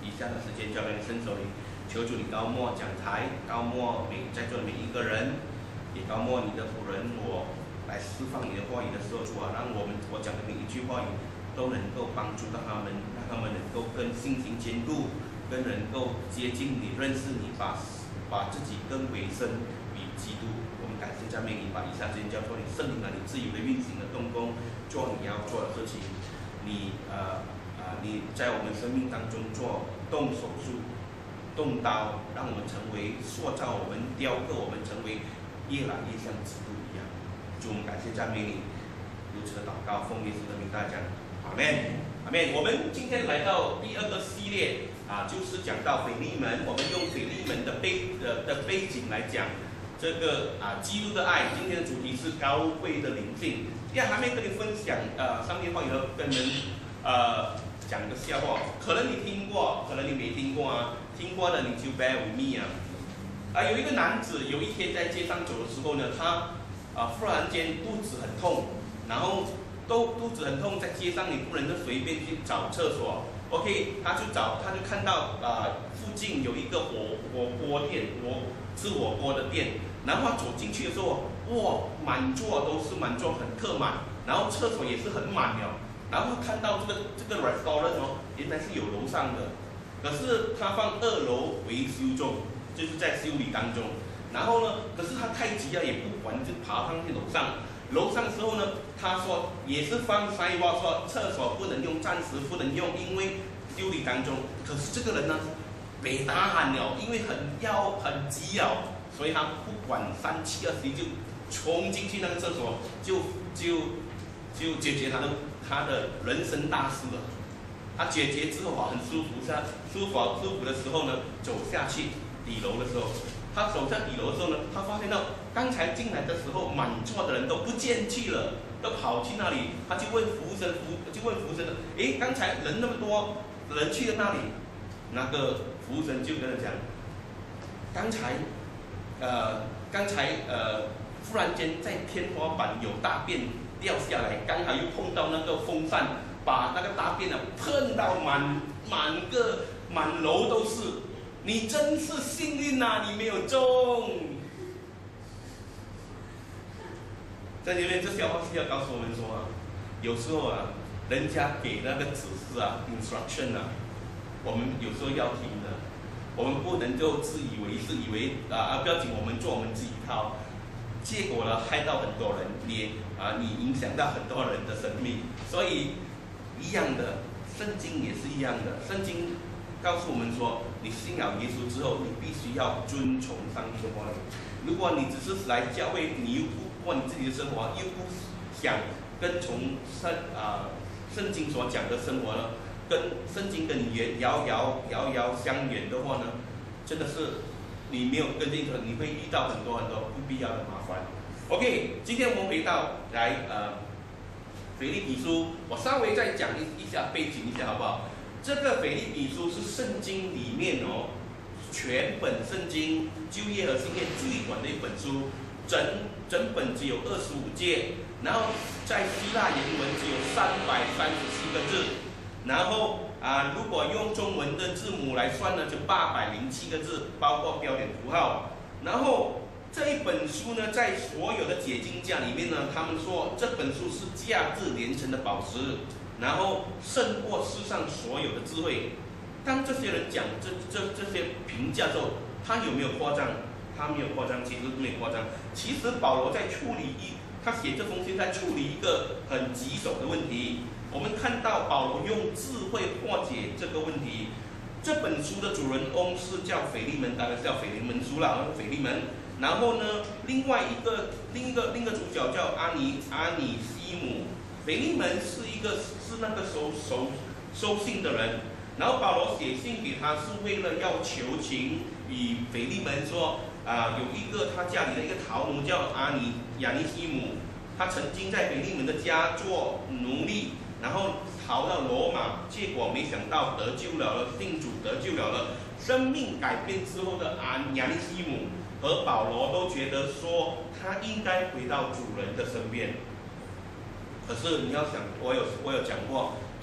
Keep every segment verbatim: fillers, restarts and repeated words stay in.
以下的时间交给你伸手里，求主你高莫讲台，高莫每在座的每一个人，也高莫你的仆人我来释放你的话语的时候，主啊，让我们我讲的每一句话语都能够帮助到他们，让他们能够更信心坚固，更能够接近你、认识你，把把自己更委身于基督。我们感谢赞美你，把以下时间交托你，圣灵啊，你自由的运行的动工，做你要做的事情。你呃啊、呃，你在我们生命当中做动手术、动刀，让我们成为塑造我们、雕刻我们，成为越来越像基督一样。主，我们感谢赞美你，如此的祷告，奉耶稣的名大家，阿门，阿门。我们今天来到第二个系列啊，就是讲到腓利门，我们用腓利门的背的的背景来讲这个啊基督的爱。今天的主题是高贵的灵性。今天还没跟你分享呃上面话语和跟人呃讲个笑话，可能你听过，可能你没听过啊。听过的你就 bear with me 啊。啊，有一个男子有一天在街上走的时候呢，他啊忽然间肚子很痛，然后都肚子很痛，在街上你不能够随便去找厕所。OK， 他就找，他就看到啊附近有一个火火锅店，火吃火锅的店，然后他走进去的时候，哇，满座都是满座，很客满，然后厕所也是很满的，然后看到这个这个 restaurant 哦，原来是有楼上的，可是他放二楼维修中，就是在修理当中。然后呢，可是他太急了，也不管，就爬上去楼上。楼上的时候呢，他说也是放塞话说厕所不能用，暂时不能用，因为修理当中。可是这个人呢，被打喊了，因为很要很急了，所以他不管三七二十一就冲进去那个厕所，就就就解决他的他的人生大事了。他解决之后啊，很舒服，下舒服舒服的时候呢，走下去底楼的时候。他走下底楼的时候呢，他发现到刚才进来的时候满座的人都不见去了，都跑去那里。他就问服务生，服就问服务生，诶，刚才人那么多，人去了那里？那个服务生就跟他讲，刚才，呃，刚才呃，忽然间在天花板有大便掉下来，刚好又碰到那个风扇，把那个大便啊喷到满满个满楼都是。你真是幸运呐、啊，你没有中。在里面这笑话是要告诉我们说啊，有时候啊，人家给那个指示啊 ，instruction 啊，我们有时候要听的，我们不能够自以为是，以为啊啊不要紧，我们做我们自己套，结果呢害到很多人，你啊你影响到很多人的生命，所以一样的，圣经也是一样的，圣经。告诉我们说，你信仰耶稣之后，你必须要遵从上帝的话语。如果你只是来教会，你又不过你自己的生活，又不想跟从圣啊圣经所讲的生活呢，跟圣经跟你远遥遥遥遥相远的话呢，真的是你没有跟进的，你会遇到很多很多不必要的麻烦。OK， 今天我们回到来呃腓立比书，我稍微再讲一一下背景一下好不好？这个腓立比书是圣经里面哦，全本圣经旧约和新约最短的一本书，整整本只有二十五节，然后在希腊原文只有三百三十七个字，然后啊，如果用中文的字母来算呢，就八百零七个字，包括标点符号。然后这一本书呢，在所有的解经家里面呢，他们说这本书是价值连城的宝石。然后胜过世上所有的智慧。当这些人讲这这这些评价之后，他有没有夸张？他没有夸张，其实没有夸张。其实保罗在处理一，他写这封信在处理一个很棘手的问题。我们看到保罗用智慧化解这个问题。这本书的主人翁是叫腓利门，当然是叫腓利门书了，腓利门。然后呢，另外一个另一个另一个主角叫阿尼阿尼西姆。腓利门是一个是那个收收收信的人，然后保罗写信给他是为了要求情与腓利门说啊，有一个他家里的一个陶奴叫阿尼亚尼西姆，他曾经在腓利门的家做奴隶，然后逃到罗马，结果没想到得救了，信主得救了了，生命改变之后的阿亚尼西姆和保罗都觉得说他应该回到主人的身边。可是你要想，我有我有讲过，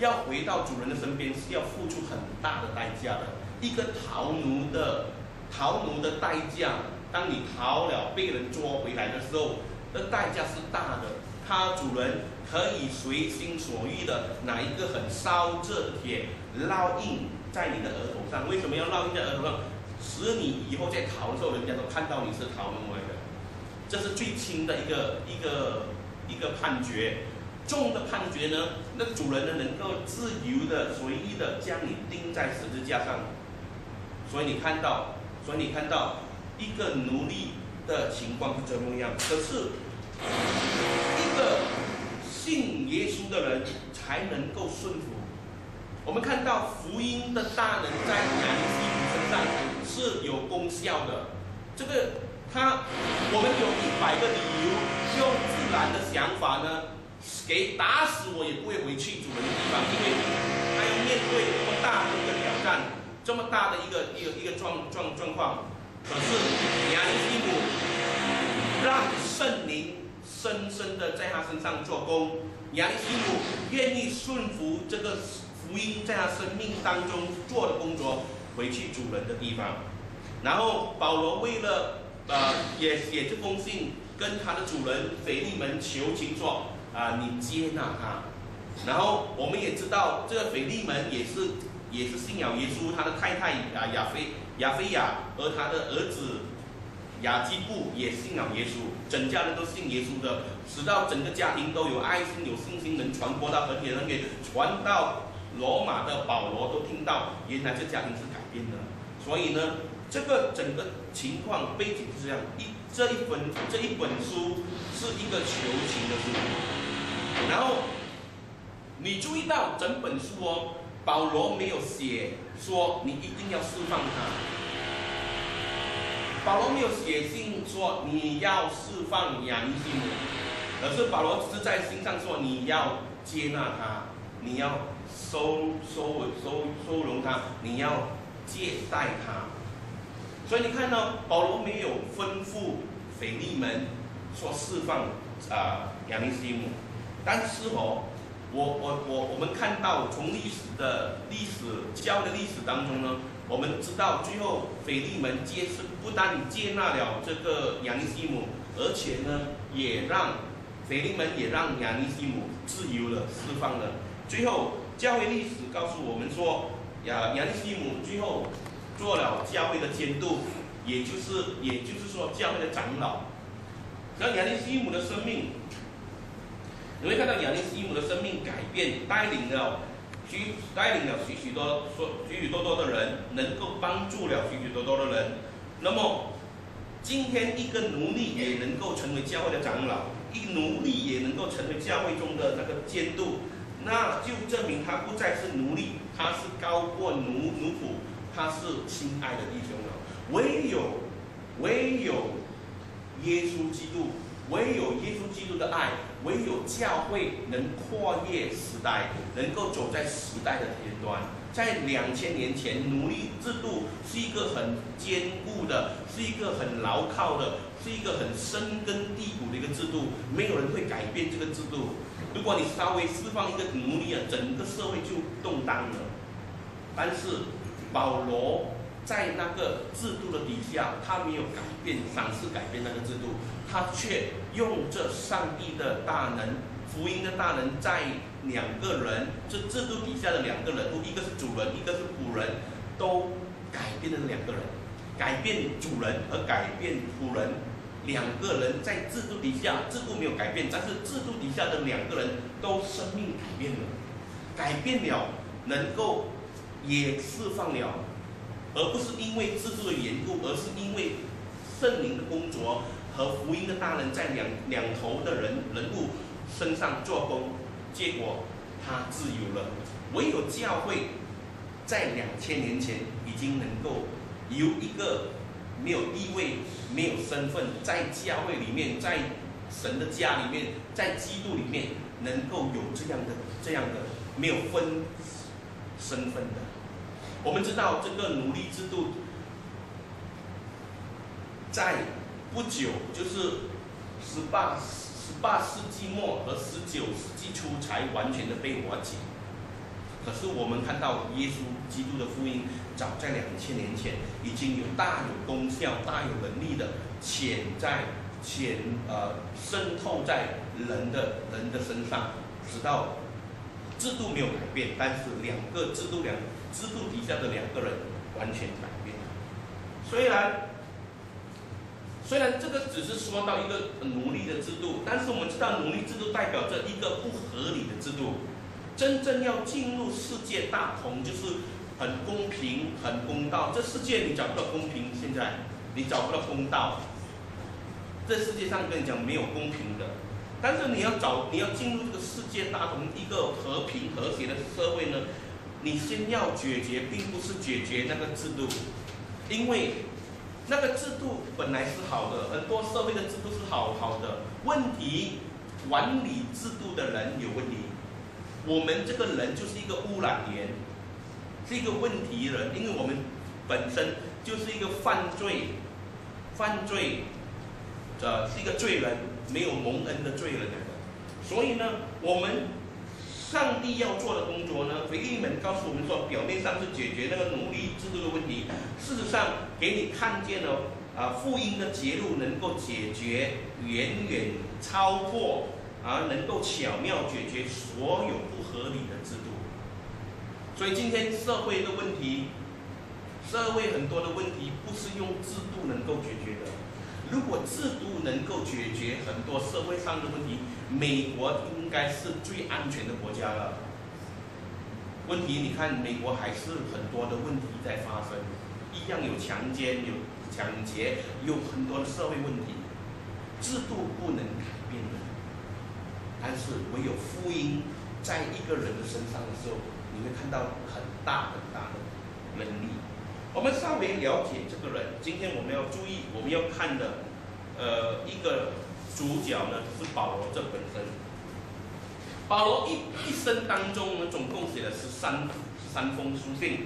要回到主人的身边是要付出很大的代价的。一个逃奴的逃奴的代价，当你逃了被人捉回来的时候，的代价是大的。他主人可以随心所欲的拿一个很烧热的铁烙印在你的额头上。为什么要烙印在额头上？使你以后在逃的时候，人家都看到你是逃奴来的。这是最轻的一个一个一个判决。重的判决呢，那个主人呢能够自由的、随意的将你钉在十字架上。所以你看到，所以你看到一个奴隶的情况是怎么样？可是一个信耶稣的人才能够顺服。我们看到福音的大能在亚尼西姆身上是有功效的。这个他，我们有一百个理由，用自然的想法呢，给打死我也不会回去主人的地方，因为他要面对这么大的一个挑战，这么大的一个一个一个状状状况。可是亚尼西姆让圣灵深深的在他身上做工，亚尼西姆愿意顺服这个福音在他生命当中做的工作，回去主人的地方。然后保罗为了呃也写这封信，跟他的主人腓利门求情说啊、呃，你接纳他。然后我们也知道这个腓利门也是也是信仰耶稣，他的太太啊亚菲亚菲亚，而他的儿子雅基布也信仰耶稣，整家人都信耶稣的，使到整个家庭都有爱心、有信心，能传播到很远很远，传到罗马的保罗都听到，原来这家庭是改变的。所以呢，这个整个情况背景是这样，一这一本这一本书是一个求情的书。然后你注意到整本书哦，保罗没有写说你一定要释放他。保罗没有写信说你要释放亚尼西姆，而是保罗只是在信上说你要接纳他，你要收收收收容他，你要接待他。所以你看到保罗没有吩咐腓利门说释放啊亚尼西姆，但是哦，我我我我们看到从历史的历史教的历史当中呢，我们知道最后腓利门接是不但接纳了这个亚尼西姆，而且呢也让腓利门也让亚尼西姆自由了、释放了。最后教会历史告诉我们说，亚亚尼西姆最后做了教会的监督，也就是也就是说教会的长老。然后亚尼西姆的生命，你会看到亚尼西姆的生命改变，带领了许带领了许许多许许多多的人，能够帮助了许许多多的人。那么今天一个奴隶也能够成为教会的长老，一奴隶也能够成为教会中的那个监督，那就证明他不再是奴隶，他是高过奴奴仆，他是亲爱的弟兄了。唯有唯有耶稣基督，唯有耶稣基督的爱，唯有教会能跨越时代，能够走在时代的前端。在两千年前，奴隶制度是一个很坚固的，是一个很牢靠的，是一个很深根蒂固的一个制度，没有人会改变这个制度。如果你稍微释放一个奴隶啊，整个社会就动荡了。但是保罗在那个制度的底下，他没有改变，尝试改变那个制度，他却用这上帝的大能、福音的大能，在两个人这制度底下的两个人物，一个是主人，一个是仆人，都改变了两个人，改变主人和改变仆人，两个人在制度底下，制度没有改变，但是制度底下的两个人都生命改变了，改变了，能够也释放了。而不是因为制度的缘故，而是因为圣灵的工作和福音的大能在两两头的人人物身上做工，结果他自由了。唯有教会在两千年前已经能够由一个没有地位、没有身份，在教会里面，在神的家里面，在基督里面，能够有这样的这样的没有分身份的。我们知道这个奴隶制度在不久，就是十八十八世纪末和十九世纪初才完全的被瓦解。 可是我们看到耶稣基督的福音，早在两千年前已经有大有功效、大有能力的潜在、潜呃渗透在人的人的身上，直到制度没有改变，但是两个制度两制度底下的两个人完全改变了。虽然虽然这个只是说到一个奴隶的制度，但是我们知道奴隶制度代表着一个不合理的制度。真正要进入世界大同，就是很公平、很公道。这世界你找不到公平，现在你找不到公道。这世界上跟你讲没有公平的，但是你要找，你要进入这个世界大同一个和平和谐的社会呢，你先要解决，并不是解决那个制度，因为那个制度本来是好的，很多社会的制度是好好的，问题管理制度的人有问题。我们这个人就是一个污染源，是一个问题人，因为我们本身就是一个犯罪、犯罪，呃，是一个罪人，没有蒙恩的罪人来的。所以呢，我们上帝要做的工作呢，腓利门告诉我们说，表面上是解决那个奴隶制度的问题，事实上给你看见了啊，福音的揭露能够解决远远超过。而能够巧妙解决所有不合理的制度，所以今天社会的问题，社会很多的问题不是用制度能够解决的。如果制度能够解决很多社会上的问题，美国应该是最安全的国家了。问题你看，美国还是很多的问题在发生，一样有强奸、有抢劫，有很多的社会问题，制度不能改变的。但是唯有福音在一个人的身上的时候，你会看到很大很大的能力。我们稍微了解这个人，今天我们要注意，我们要看的，呃，一个主角呢是保罗这本身。保罗一一生当中呢，总共写了十三十三封书信。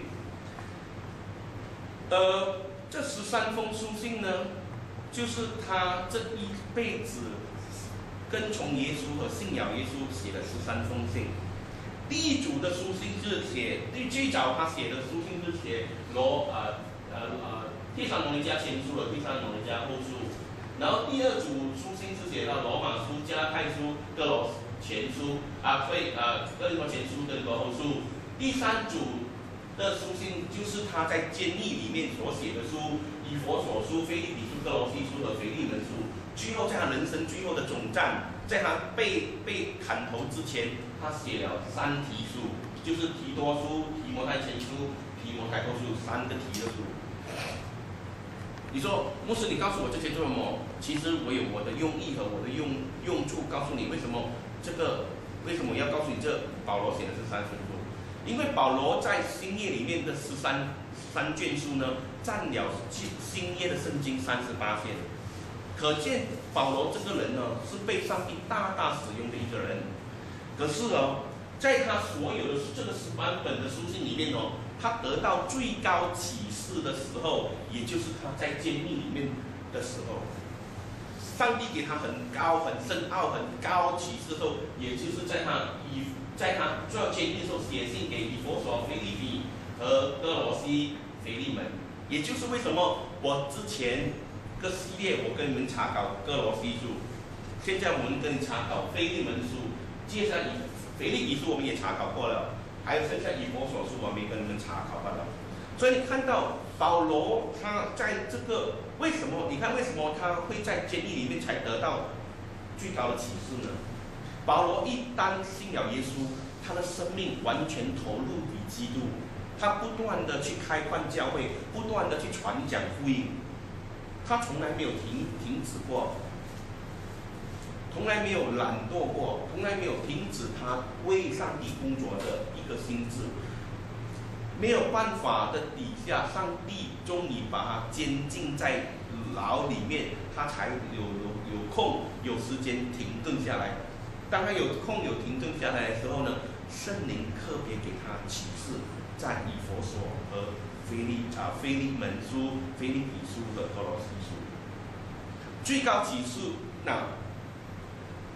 呃，这十三封书信呢，就是他这一辈子跟从耶稣和信仰耶稣写了十三封信。第一组的书信是写，最早他写的书信是写罗呃呃呃帖撒罗尼迦前书和帖撒罗尼迦后书，然后第二组书信是写到罗马书、加拉太书、哥罗前书啊，所以呃哥林多前书、哥林多后书。第三组的书信就是他在监狱里面所写的书，以弗所书、腓立比书、哥罗西书和腓利门书。最后在他人生最后的总站，在他被被砍头之前，他写了三提书，就是提多书、提摩太前书、提摩太后书三个提的书。你说牧师，你告诉我这些做什么？其实我有我的用意和我的用用处，告诉你为什么这个为什么要告诉你这保罗写的是三卷书？因为保罗在新约里面的十三三卷书呢，占了新约的圣经三十八卷。可见保罗这个人呢，是被上帝大大使用的一个人。可是哦，在他所有的这个十八本的书信里面哦，他得到最高启示的时候，也就是他在监狱里面的时候，上帝给他很高、很深奥、很高启示的时候，也就是在他以在他做监狱的时候写信给以弗所、腓立比和哥罗西、腓利门。也就是为什么我之前个系列我跟你们查考哥罗西书，现在我们跟你查考腓利门书，接下来以腓立比书我们也查考过了，还有剩下以弗所书我们也跟你们查考过了。所以你看到保罗他在这个为什么？你看为什么他会在监狱里面才得到最高的启示呢？保罗一旦信了耶稣，他的生命完全投入于基督，他不断的去开矿教会，不断的去传讲福音。他从来没有停停止过，从来没有懒惰过，从来没有停止他为上帝工作的一个心智。没有办法的底下，上帝终于把他监禁在牢里面，他才有有有空有时间停顿下来。当他有空有停顿下来的时候呢，圣灵特别给他启示，在以弗所和腓利啊腓利门书、腓立比书和哥罗西书，最高启示。那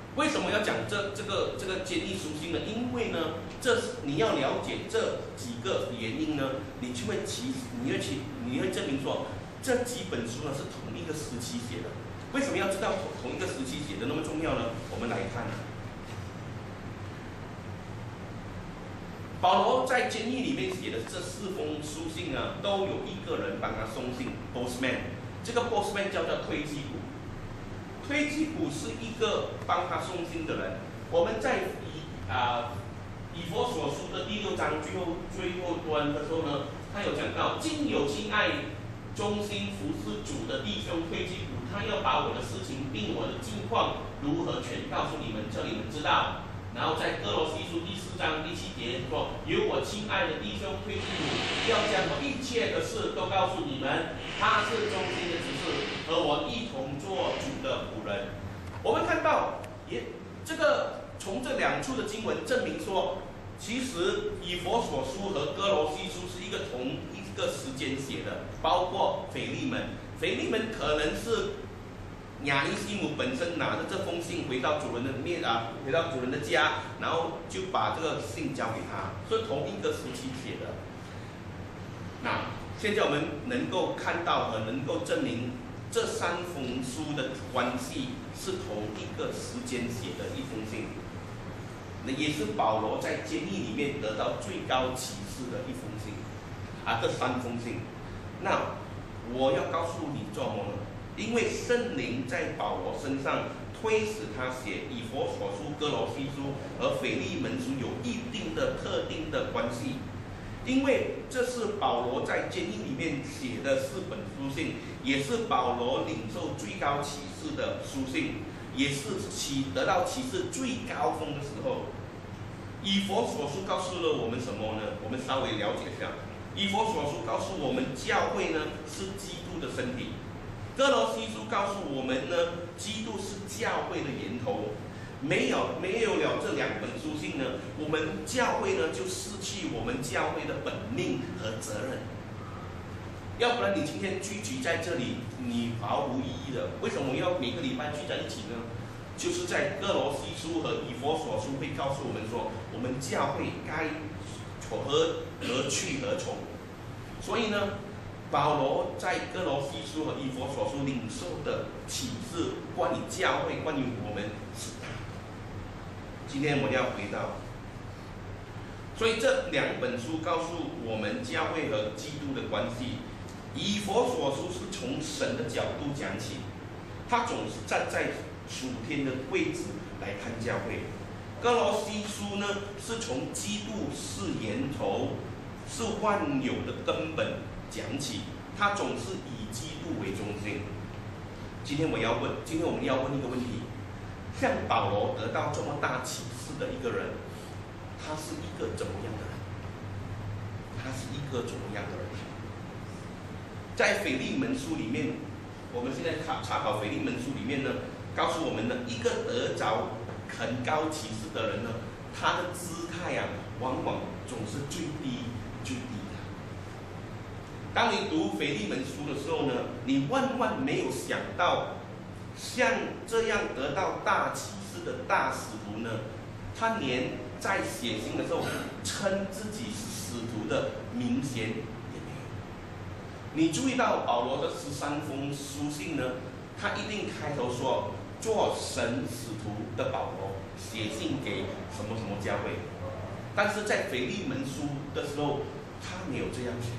为什么要讲这这个这个坚毅书信呢？因为呢，这你要了解这几个原因呢，你就会其你会其你会证明说，这几本书呢是同一个时期写的。为什么要知道同同一个时期写的那么重要呢？我们来看，保罗在监狱里面写的这四封书信呢，都有一个人帮他送信 ，postman。这个 postman 叫做推基古。推基古是一个帮他送信的人。我们在以啊以弗所书的第六章最后最后端的时候呢，他有讲到，今有亲爱忠心服侍主的弟兄推基古，他要把我的事情并我的境况如何全告诉你们，叫你们知道。然后在哥罗西书第四章第七节说，有我亲爱的弟兄推基古，要将我一切的事都告诉你们，他是忠心的执事，和我一同做主的仆人。我们看到，也这个从这两处的经文证明说，其实以弗所书和哥罗西书是一个同一个时间写的，包括腓利门，腓利门可能是亚尼西姆本身拿着这封信回到主人的面啊，回到主人的家，然后就把这个信交给他，是同一个时期写的。那现在我们能够看到和能够证明这三封书的关系是同一个时间写的一封信，那也是保罗在监狱里面得到最高启示的一封信啊，这三封信。那我要告诉你做什么呢？因为圣灵在保罗身上推使他写以弗所书、哥罗西书和腓利门书有一定的特定的关系，因为这是保罗在监狱里面写的四本书信，也是保罗领受最高启示的书信，也是启得到启示最高峰的时候。以弗所书告诉了我们什么呢？我们稍微了解一下。以弗所书告诉我们，教会呢是基督的身体。哥罗西书告诉我们呢，基督是教会的源头。没有没有了这两本书信呢，我们教会呢就失去我们教会的本命和责任。要不然你今天聚集在这里，你毫无意义的。为什么我们要每个礼拜聚在一起呢？就是在哥罗西书和以弗所书会告诉我们说，我们教会该何何去何从。所以呢，保罗在哥罗西书和以弗所书领受的启示，关于教会，关于我们是大的。今天我们要回到，所以这两本书告诉我们教会和基督的关系。以弗所书是从神的角度讲起，他总是站在属天的位置来看教会。哥罗西书呢，是从基督是源头，是万有的根本讲起，他总是以基督为中心。今天我要问，今天我们要问一个问题：像保罗得到这么大启示的一个人，他是一个怎么样的人？他是一个怎么样的人？在腓利门书里面，我们现在查查考腓利门书里面呢，告诉我们呢，一个得着很高启示的人呢，他的姿态啊，往往总是最低最低的。当你读腓利门书的时候呢，你万万没有想到，像这样得到大启示的大使徒呢，他连在写信的时候称自己是使徒的名衔也没有。你注意到保罗的十三封书信呢，他一定开头说做神使徒的保罗写信给什么什么教会，但是在腓利门书的时候，他没有这样写。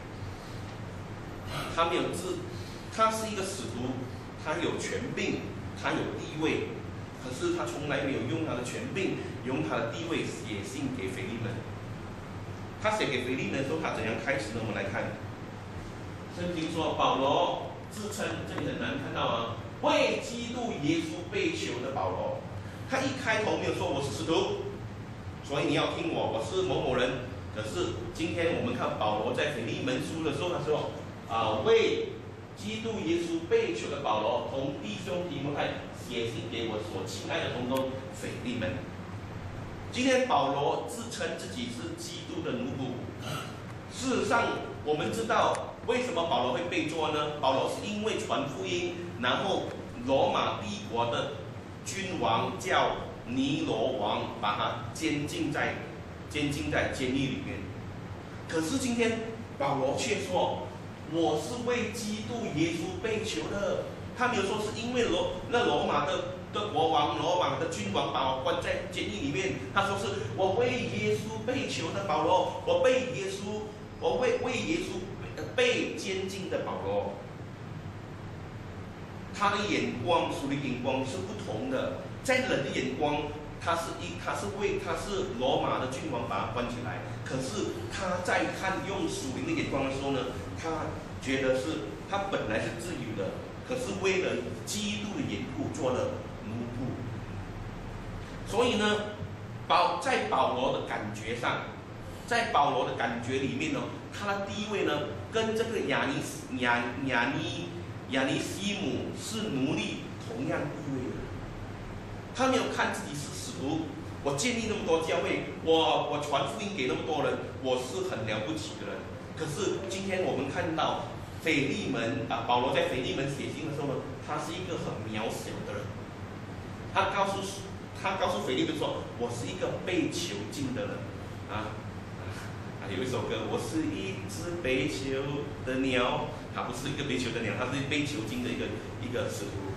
他没有字，他是一个使徒，他有权柄，他有地位，可是他从来没有用他的权柄，用他的地位写信给腓利门。他写给腓利门的时候，他怎样开始呢？我们来看，圣经说保罗自称，这里很难看到啊，为基督耶稣被囚的保罗。他一开头没有说我是使徒，所以你要听我，我是某某人。可是今天我们看保罗在腓利门书的时候，他说。啊，为基督耶稣被囚的保罗同弟兄提摩太写信给我所亲爱的同工腓利门。今天保罗自称自己是基督的奴仆。事实上，我们知道为什么保罗会被捉呢？保罗是因为传福音，然后罗马帝国的君王叫尼罗王把他监禁在监禁在监狱里面。可是今天保罗却说，我是为基督耶稣被囚的。他没有说是因为罗那罗马的的国王、罗马的君王把我关在监狱里面。他说是我为耶稣被囚的保罗，我被耶稣，我为为耶稣被监禁的保罗。他的眼光，属灵眼光是不同的。在人的眼光，他是一，他是为他是罗马的君王把他关起来。可是他在看用属灵的眼光的时候呢，他觉得是他本来是自由的，可是为了基督的缘故做了奴仆。所以呢，保在保罗的感觉上，在保罗的感觉里面呢，他的地位呢，跟这个亚尼亚亚尼亚尼西姆是奴隶同样地位的。他没有看自己是使徒，我建立那么多教会，我我传福音给那么多人，我是很了不起的人。可是今天我们看到腓利门啊，保罗在腓利门写信的时候呢，他是一个很渺小的人。他告诉他告诉腓利门说，我是一个被囚禁的人啊。啊，有一首歌，我是一只被囚的鸟，他不是一个被囚的鸟，他是被囚禁的一个一个使徒。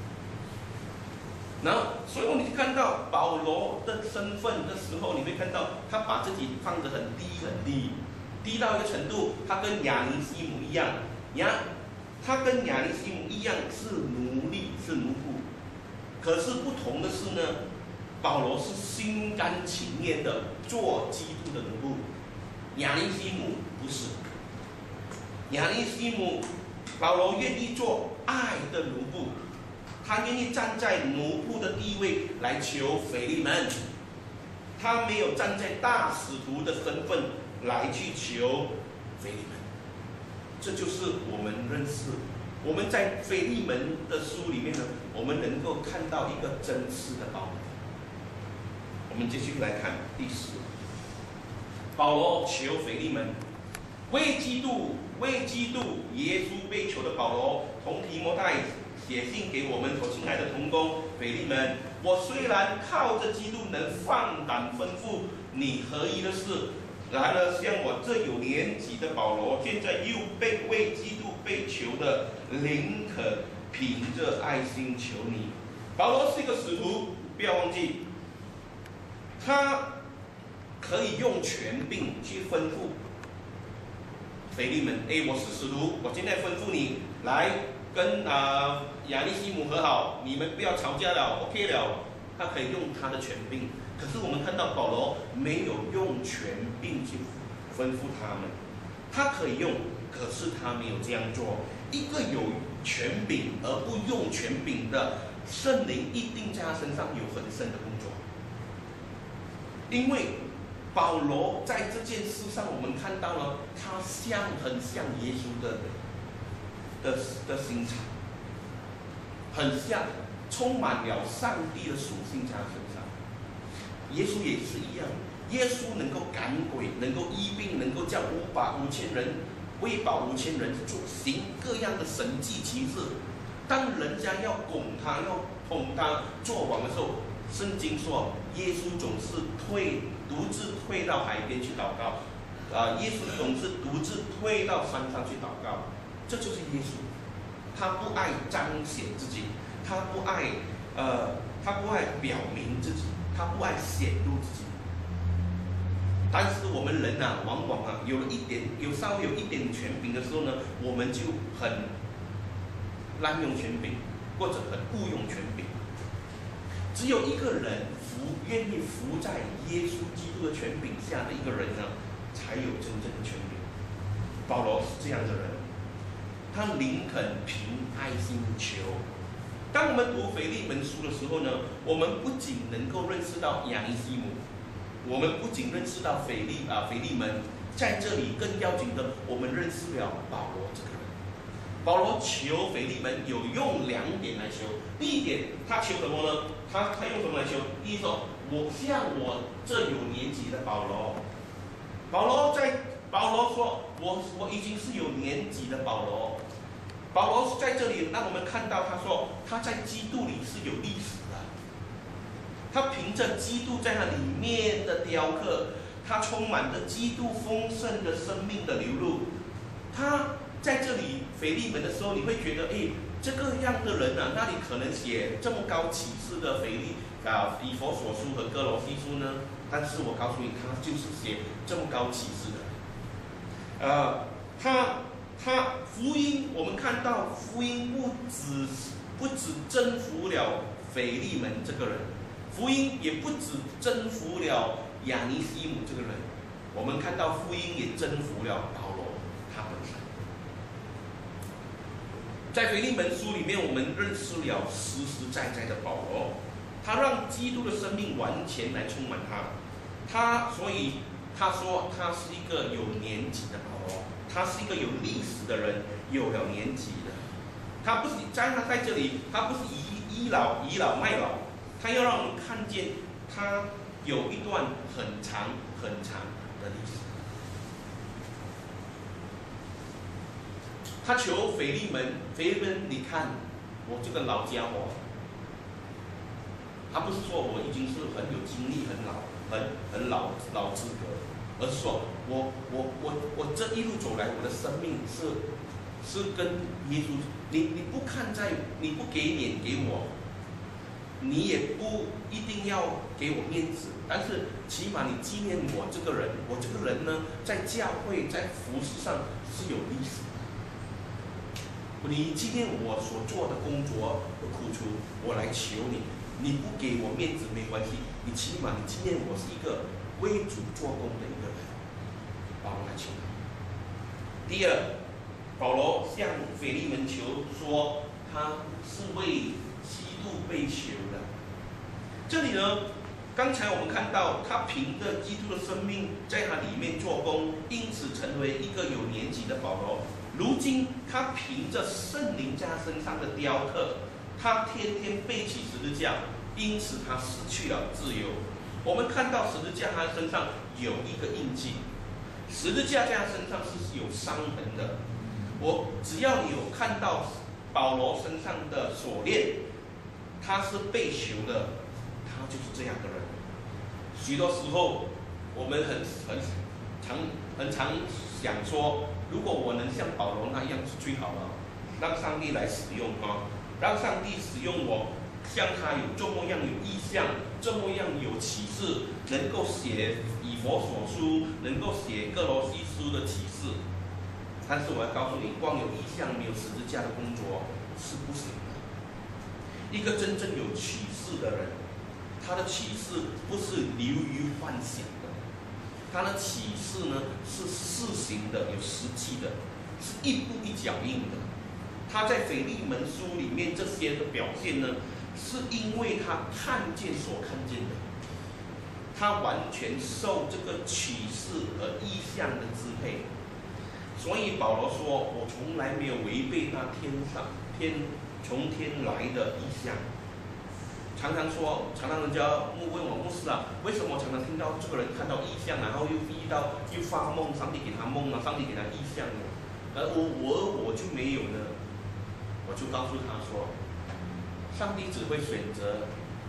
然后，所以你看到保罗的身份的时候，你会看到他把自己放得很低很低，低到一个程度，他跟亚尼西姆一样，亚他跟亚尼西姆一样是奴隶，是奴仆。可是不同的是呢，保罗是心甘情愿的做基督的奴仆。亚尼西姆不是，亚尼西姆，保罗愿意做爱的奴仆，他愿意站在奴仆的地位来求腓利门，他没有站在大使徒的身份来去求腓利门。这就是我们认识，我们在腓利门的书里面呢，我们能够看到一个真实的保罗。我们继续来看第十。保罗求腓利门，为基督为基督耶稣被囚的保罗，同提摩太写信给我们所亲爱的同工腓利门。我虽然靠着基督能放胆吩咐你合宜的事，然而像我这有年纪的保罗，现在又被为基督被囚的，宁可凭着爱心求你。保罗是一个使徒，不要忘记，他可以用权柄去吩咐腓利门，哎，我是使徒，我现在吩咐你来跟啊、呃、亚尼西姆和好，你们不要吵架了 ，OK 了。他可以用他的权柄，可是我们看到保罗没有用权柄去吩咐他们，他可以用，可是他没有这样做。一个有权柄而不用权柄的，圣灵一定在他身上有很深的工作，因为保罗在这件事上，我们看到了他像很像耶稣的的的心肠，很像，充满了上帝的属性在他身上。耶稣也是一样，耶稣能够赶鬼，能够医病，能够叫五百五千人喂饱五千人，做行各样的神迹奇事。当人家要拱他、要捧他做王的时候，圣经说耶稣总是退。独自退到海边去祷告，啊、呃，耶稣总是独自退到山上去祷告，这就是耶稣。他不爱彰显自己，他不爱，呃，他不爱表明自己，他不爱显露自己。但是我们人啊，往往啊，有了一点，有稍微有一点权柄的时候呢，我们就很滥用权柄，或者很误用权柄。只有一个人服愿意服在耶稣基督的权柄下的一个人呢，才有真正的权柄。保罗是这样的人，他宁肯凭爱心求。当我们读腓利门书的时候呢，我们不仅能够认识到亚尼西姆，我们不仅认识到腓利啊腓利门，在这里更要紧的，我们认识了保罗这个人。保罗求腓利门有用两点来求。第一点，他求什么呢？他他用什么来求？第一说，我像我这有年纪的保罗，保罗在保罗说，我我已经是有年纪的保罗。保罗在这里让我们看到，他说他在基督里是有历史的。 他凭着基督在那里面的雕刻，他充满着基督丰盛的生命的流露。他在这里腓利门的时候，你会觉得，哎，这个样的人啊，那里可能写这么高启示的腓利啊以弗所书和哥罗西书呢？但是我告诉你，他就是写这么高启示的。呃，他他福音，我们看到福音不只不只征服了腓利门这个人，福音也不只征服了亚尼西姆这个人，我们看到福音也征服了保罗他本身。在腓利门书里面，我们认识了实实在在的保罗，他让基督的生命完全来充满他。他所以他说他是一个有年纪的保罗，他是一个有历史的人，有了年纪的。他不是在他在这里，他不是倚倚老倚老卖老，他要让我们看见他有一段很长很长的历史。他求腓利门，腓利门，你看我这个老家伙，他不是说我已经是很有经历、很老、很很老老资格，而是说我我我我这一路走来，我的生命是是跟耶稣，你你不看在，你不给脸给我，你也不一定要给我面子，但是起码你纪念我这个人，我这个人呢，在教会在服事上是有历史的。你纪念我所做的工作和付出，我来求你，你不给我面子没关系，你起码你纪念我是一个为主做工的一个人。保罗来求他。第二，保罗向腓利门求说，他是为基督被囚的。这里呢，刚才我们看到他凭着基督的生命在他里面做工，因此成为一个有年纪的保罗。如今他凭着圣灵在他身上的雕刻，他天天背起十字架，因此他失去了自由。我们看到十字架他身上有一个印记，十字架在他身上是有伤痕的。我只要你有看到保罗身上的锁链，他是被囚的，他就是这样的人。许多时候我们很很常很常想说，如果我能像保罗那样是最好了，让上帝来使用啊，让上帝使用我，像他有这么样有意象，这么样有启示，能够写以弗所书，能够写哥罗西书的启示。但是我要告诉你，光有意象没有十字架的工作是不行的。一个真正有启示的人，他的启示不是流于幻想的。他的启示呢是事行的，有实际的，是一步一脚印的。他在腓利门书里面这些的表现呢，是因为他看见所看见的，他完全受这个启示和意象的支配。所以保罗说：“我从来没有违背那天上天从天来的意象。”常常说，常常人家问我牧师啊，为什么我常常听到这个人看到异象，然后又遇到又发梦，上帝给他梦了，上帝给他异象了，而我我我就没有呢？我就告诉他说，上帝只会选择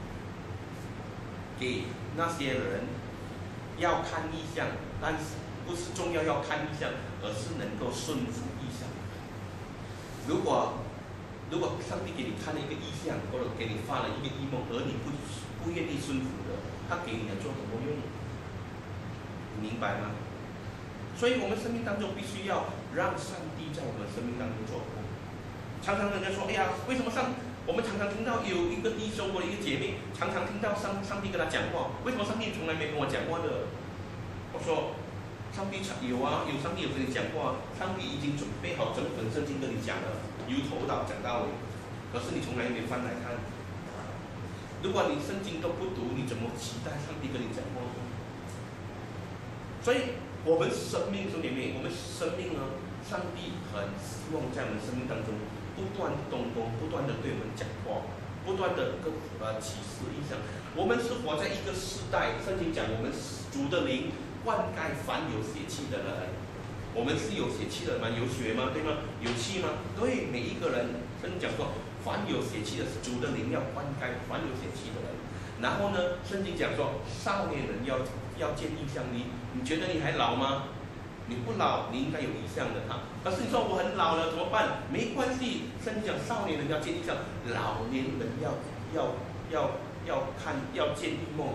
给那些人要看异象，但是不是重要要看异象，而是能够顺服异象。如果如果上帝给你看了一个意象，或者给你发了一个异梦，而你不不愿意顺服的，他给你来做什么用？你明白吗？所以我们生命当中必须要让上帝在我们生命当中做工。常常人家说，哎呀，为什么上我们常常听到有一个弟兄或者一个姐妹，常常听到上上帝跟他讲话，为什么上帝从来没跟我讲话的？我说，上帝有啊，有上帝有跟你讲话，上帝已经准备好整本圣经跟你讲了。由头到讲到尾，可是你从来没翻来看。如果你圣经都不读，你怎么期待上帝跟你讲话？所以，我们生命中里面，我们生命呢，上帝很希望在我们生命当中不断的动工，不断的对我们讲话，不断的跟呃启示意象。我们是活在一个时代，圣经讲我们主的灵灌溉凡有血气的人。我们是有血气的吗？有血吗？对吗？有气吗？对，每一个人，圣经讲说，凡有血气的，主的灵要灌溉凡有血气的人。 然后呢，圣经讲说，少年人要要见异象，你你觉得你还老吗？你不老，你应该有异象的哈。可是你说我很老了怎么办？没关系，圣经讲少年人要见异象，老年人要要要要看要见异梦。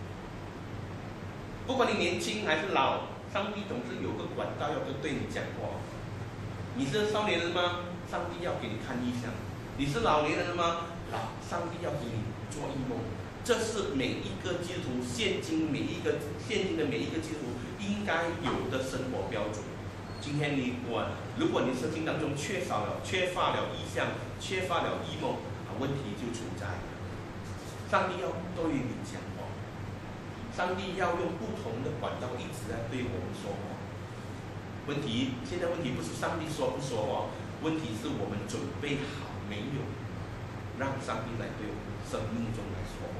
不管你年轻还是老，上帝总是有个管道要对你讲话。你是少年人吗？上帝要给你看异象。你是老年人吗？老，上帝要给你做异梦。这是每一个基督徒现今每一个现今的每一个基督徒应该有的生活标准。今天你我，如果你圣经当中缺少了、缺乏了异象、缺乏了异梦，啊，问题就存在了。上帝要对你讲话，上帝要用不同的管道一直在对我们说话。问题现在问题不是上帝说不说哦，问题是我们准备好没有，让上帝来对我们生命中来说话。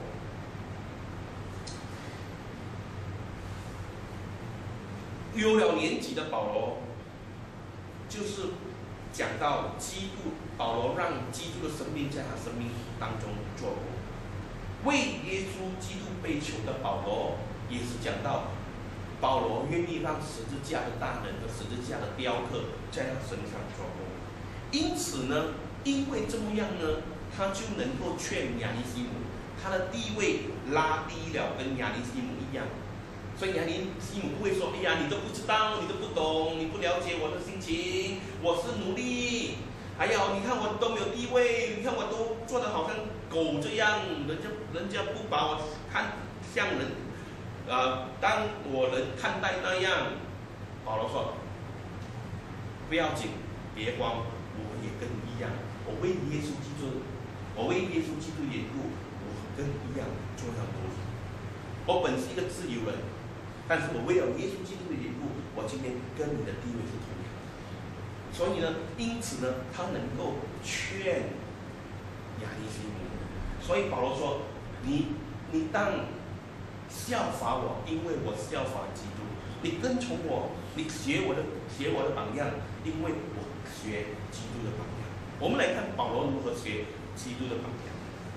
有了年纪的保罗，就是讲到基督，保罗让基督的生命在他生命当中做工。为耶稣基督被囚的保罗，也是讲到保罗愿意让十字架的大能和十字架的雕刻在他身上做工。因此呢，因为这么样呢，他就能够劝亚尼西姆，他的地位拉低了，跟亚尼西姆一样。所以亚尼西姆不会说：“哎呀，你都不知道，你都不懂，你不了解我的心情，我是奴隶。哎呀，你看我都没有地位，你看我都做得好像狗这样，人家人家不把我看像人，呃，当我人看待那样。”保罗说：“不要紧，别慌，我也跟你一样，我为耶稣基督，我为耶稣基督缘故，我跟你一样做了奴隶。我本是一个自由人。”但是我为了耶稣基督的缘故，我今天跟你的地位是同样的。所以呢，因此呢，他能够劝亚尼西姆。所以保罗说：“你你当效法我，因为我效法基督。你跟从我，你学我的学我的榜样，因为我学基督的榜样。”我们来看保罗如何学基督的榜样。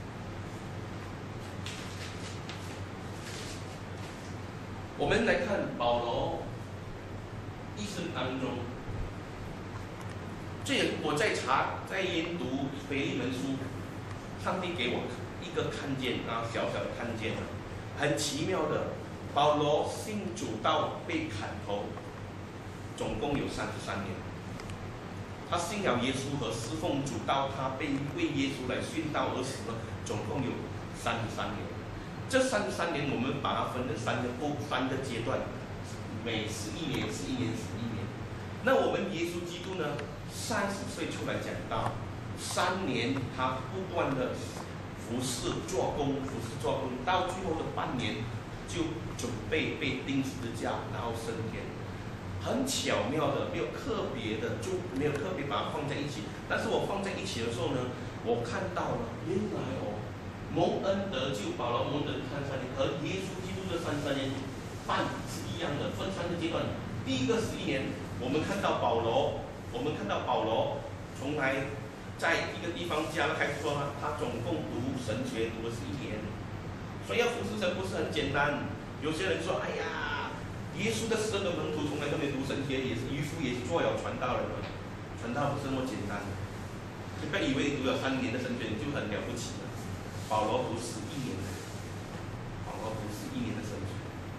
我们来看保罗一生当中，这也我在查在研读腓利门书，上帝给我一个看见啊，小小的看见啊，很奇妙的，保罗信主到被砍头，总共有三十三年。他信了耶稣和侍奉主到他被为耶稣来殉道而死了，总共有三十三年。这三十三年，我们把它分成三个部、三个阶段，每十一年、十一年、十一年。那我们耶稣基督呢，三十岁出来讲道，三年他不断的服侍做工，服侍做工，到最后的半年就准备被钉十字架，然后升天。很巧妙的，没有特别的，就没有特别把它放在一起。但是我放在一起的时候呢，我看到了，原来哦。蒙恩得救，保罗蒙恩三十三年，和耶稣基督的三十三年半是一样的，分三个阶段。第一个十一年，我们看到保罗，我们看到保罗从来在一个地方加拉开始说他，他总共读神学读了十一年，所以要服侍神不是很简单。有些人说，哎呀，耶稣的十二个门徒从来都没读神学，也是渔夫，也是做了传道人嘛，传道不是那么简单的。你不要以为你读了三年的神学你就很了不起了。保罗读十一年的，保罗读十一年的神学。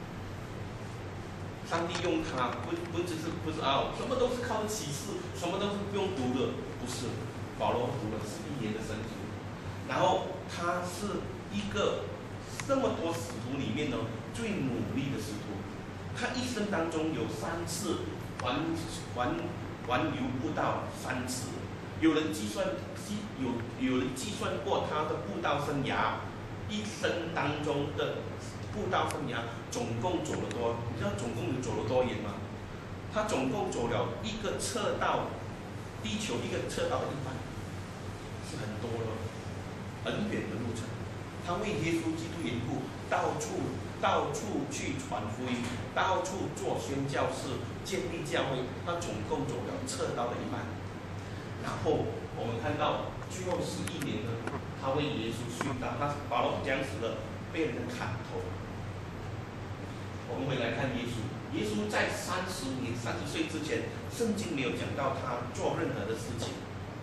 上帝用他不不只是不是啊，什么都是靠启示，什么都是不用读的，不是。保罗读了十一年的神学，然后他是一个这么多使徒里面呢最努力的使徒。他一生当中有三次环环环游布道三次，有人计算。有有人计算过他的布道生涯，一生当中的布道生涯总共走了多？你知道总共有走了多远吗？他总共走了一个侧道，地球一个侧道的一半，是很多了，很远的路程。他为耶稣基督缘故，到处到处去传福音，到处做宣教士，建立教会。他总共走了侧道的一半，然后。我们看到最后十一年呢，他为耶稣殉道。他保罗讲死了， 被人家砍头。我们回来看耶稣，耶稣在三十年、三十岁之前，圣经没有讲到他做任何的事情。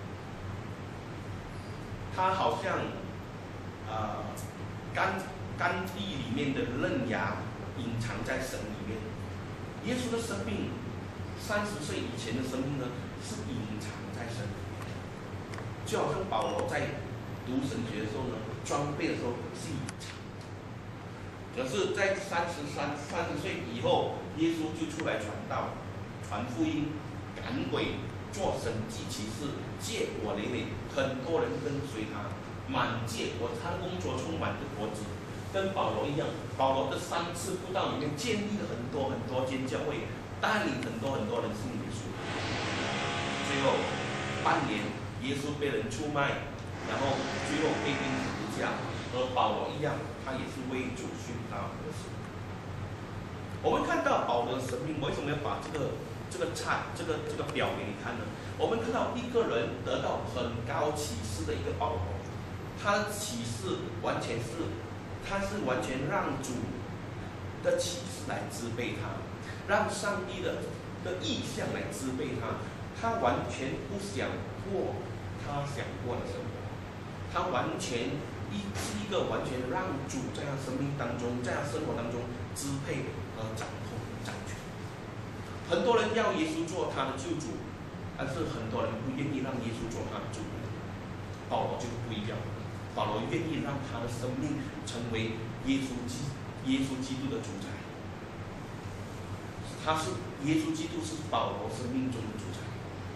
他好像，呃，干干地里面的嫩芽，隐藏在神里面。耶稣的生命，三十岁以前的生命呢，是隐藏在神里面。就好像保罗在读神学的时候呢，装备的时候是隐藏。可是，在三十三、三十岁以后，耶稣就出来传道、传福音、赶鬼、做神迹奇事，结果累累，很多人跟随他，满结果，他的工作充满着果子，跟保罗一样。保罗的三次布道里面建立了很多很多间教会，带领很多很多人信耶稣。最后半年，耶稣被人出卖，然后最后被钉十字架。和保罗一样，他也是为主殉道而死。我们看到保罗的生命，为什么要把这个这个菜这个这个表给你看呢？我们看到一个人得到很高启示的一个保罗，他的启示完全是，他是完全让主的启示来支配他，让上帝的的意象来支配他，他完全不想过他想过的生活，他完全。一是一个完全让主在他生命当中，在他生活当中支配和掌控掌权。很多人要耶稣做他的救主，但是很多人不愿意让耶稣做他的主人。保罗就不一样，保罗愿意让他的生命成为耶稣基耶稣基督的主宰。他是耶稣基督是保罗生命中的主宰。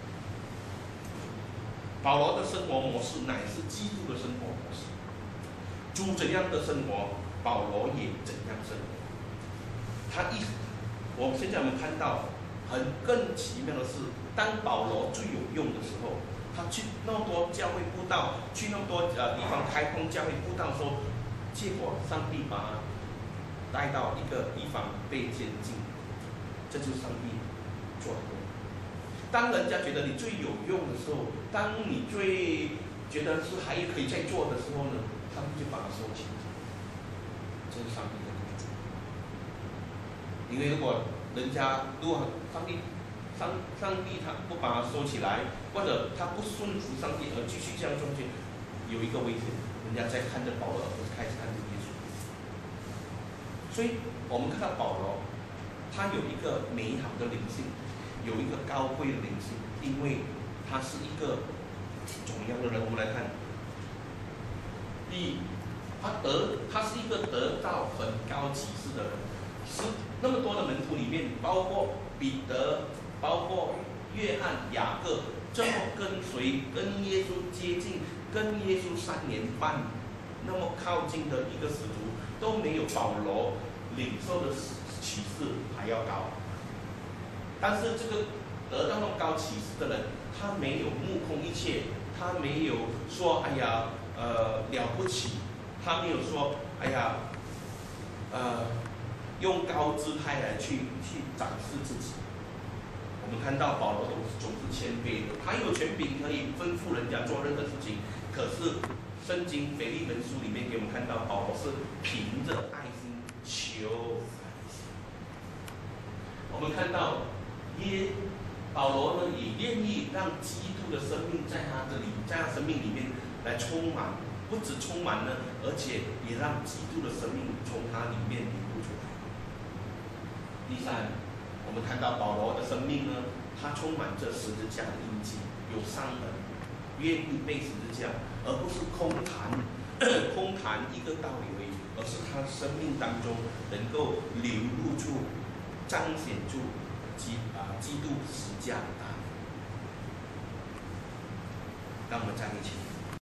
保罗的生活模式乃是基督的生活模式。主怎样的生活，保罗也怎样生活。他一，我们现在我们看到很更奇妙的是，当保罗最有用的时候，他去那么多教会布道，去那么多呃地方开荒教会布道的时候，结果上帝把他带到一个地方被监禁，这就是上帝做的工。当人家觉得你最有用的时候，当你最觉得是还可以再做的时候呢？上帝就把它收起来，这是上帝的工作。因为如果人家如果上帝上上帝他不把它收起来，或者他不顺服上帝而继续这样做下去，有一个危险，人家在看着保罗，而开始看着耶稣。所以我们看到保罗，他有一个美好的灵性，有一个高贵的灵性，因为他是一个怎么样的人？我们来看。第一，他得他是一个得到很高启示的人，是那么多的门徒里面，包括彼得，包括约翰、雅各，这么跟随、跟耶稣接近、跟耶稣三年半那么靠近的一个使徒，都没有保罗领受的启示还要高。但是这个得到那么高启示的人，他没有目空一切，他没有说哎呀。呃，了不起，他没有说，哎呀，呃，用高姿态来去去展示自己。我们看到保罗总是总是谦卑的，他有权柄可以吩咐人家做任何事情，可是圣经腓利门书里面给我们看到，保罗是凭着爱心求爱心。我们看到耶保罗呢，也愿意让基督的生命在他的里，在他生命里面。来充满，不止充满呢，而且也让基督的生命从他里面流露出来。第三，我们看到保罗的生命呢，他充满着十字架的印记，有伤痕，愿意背十字架，而不是空谈，空谈一个道理而已，而是他生命当中能够流露出、彰显出基啊基督十字架的大能。让我们站立起来。